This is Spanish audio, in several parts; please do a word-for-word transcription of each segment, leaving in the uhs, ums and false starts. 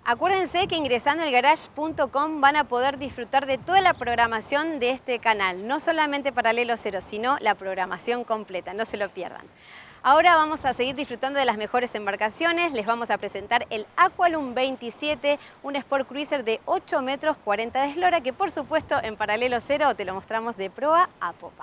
Acuérdense que ingresando al garage punto com van a poder disfrutar de toda la programación de este canal, no solamente Paralelo Cero, sino la programación completa, no se lo pierdan. Ahora vamos a seguir disfrutando de las mejores embarcaciones, les vamos a presentar el Aqualung veintisiete, un Sport Cruiser de ocho metros cuarenta de eslora que por supuesto en Paralelo Cero te lo mostramos de proa a popa.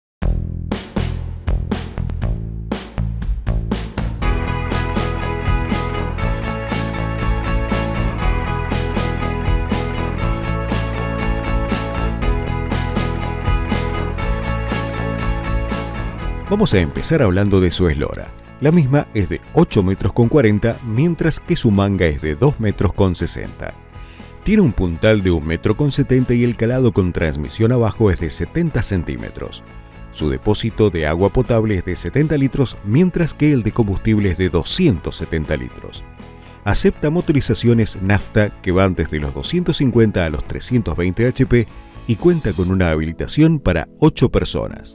Vamos a empezar hablando de su eslora. La misma es de ocho metros con cuarenta, mientras que su manga es de dos metros con sesenta. Tiene un puntal de un metro con setenta y el calado con transmisión abajo es de setenta centímetros. Su depósito de agua potable es de setenta litros, mientras que el de combustible es de doscientos setenta litros. Acepta motorizaciones nafta que van desde los doscientos cincuenta a los trescientos veinte hache pe y cuenta con una habilitación para ocho personas.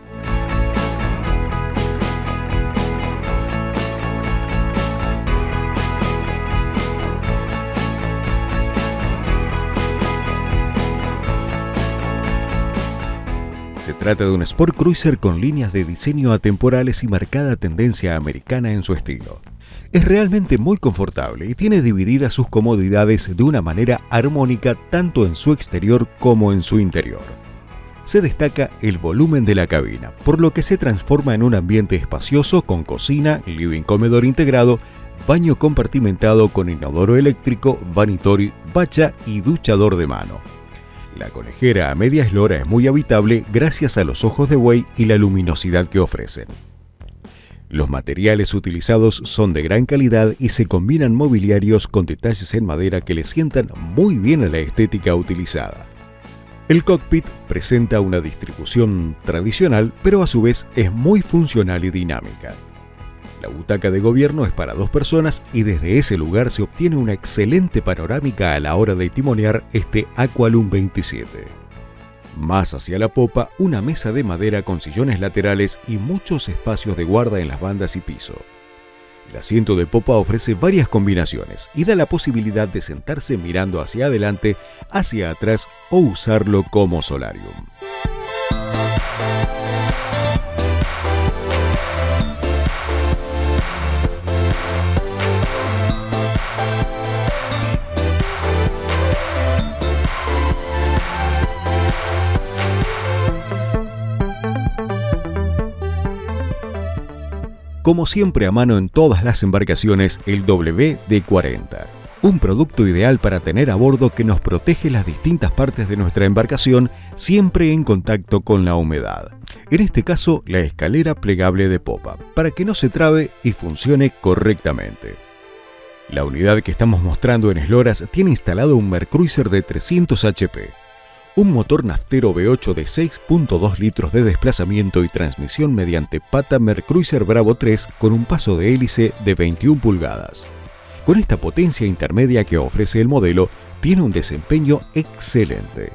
Se trata de un Sport Cruiser con líneas de diseño atemporales y marcada tendencia americana en su estilo. Es realmente muy confortable y tiene divididas sus comodidades de una manera armónica tanto en su exterior como en su interior. Se destaca el volumen de la cabina, por lo que se transforma en un ambiente espacioso con cocina, living comedor integrado, baño compartimentado con inodoro eléctrico, vanitori, bacha y duchador de mano. La conejera a media eslora es muy habitable gracias a los ojos de buey y la luminosidad que ofrecen. Los materiales utilizados son de gran calidad y se combinan mobiliarios con detalles en madera que le sientan muy bien a la estética utilizada. El cockpit presenta una distribución tradicional, pero a su vez es muy funcional y dinámica. La butaca de gobierno es para dos personas y desde ese lugar se obtiene una excelente panorámica a la hora de timonear este Aqualung veintisiete. Más hacia la popa, una mesa de madera con sillones laterales y muchos espacios de guarda en las bandas y piso. El asiento de popa ofrece varias combinaciones y da la posibilidad de sentarse mirando hacia adelante, hacia atrás o usarlo como solarium. Como siempre a mano en todas las embarcaciones, el doble de cuarenta. Un producto ideal para tener a bordo que nos protege las distintas partes de nuestra embarcación, siempre en contacto con la humedad. En este caso, la escalera plegable de popa, para que no se trabe y funcione correctamente. La unidad que estamos mostrando en esloras tiene instalado un Mercruiser de trescientos hache pe. Un motor naftero ve ocho de seis punto dos litros de desplazamiento y transmisión mediante pata Mercruiser Bravo tres con un paso de hélice de veintiuna pulgadas. Con esta potencia intermedia que ofrece el modelo, tiene un desempeño excelente.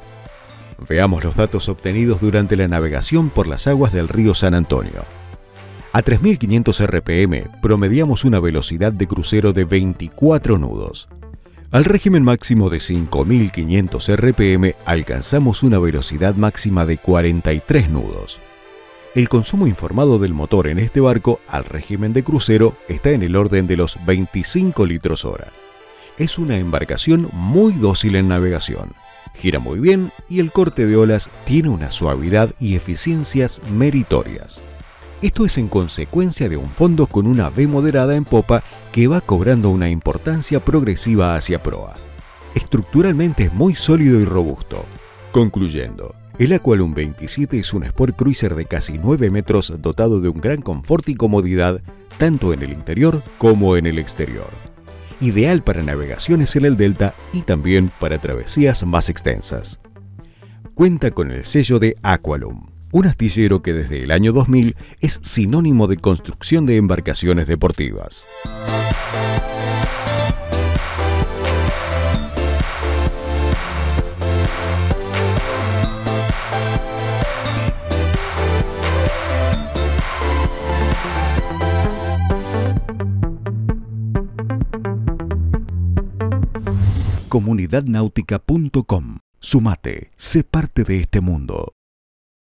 Veamos los datos obtenidos durante la navegación por las aguas del río San Antonio. A tres mil quinientos erre pe eme promediamos una velocidad de crucero de veinticuatro nudos. Al régimen máximo de cinco mil quinientos erre pe eme alcanzamos una velocidad máxima de cuarenta y tres nudos. El consumo informado del motor en este barco al régimen de crucero está en el orden de los veinticinco litros hora. Es una embarcación muy dócil en navegación, gira muy bien y el corte de olas tiene una suavidad y eficiencias meritorias. Esto es en consecuencia de un fondo con una ve moderada en popa que va cobrando una importancia progresiva hacia proa. Estructuralmente es muy sólido y robusto. Concluyendo, el Aqualung veintisiete es un Sport Cruiser de casi nueve metros dotado de un gran confort y comodidad tanto en el interior como en el exterior. Ideal para navegaciones en el delta y también para travesías más extensas. Cuenta con el sello de Aqualung, un astillero que desde el año dos mil es sinónimo de construcción de embarcaciones deportivas. comunidad náutica punto com. Sumate, sé parte de este mundo.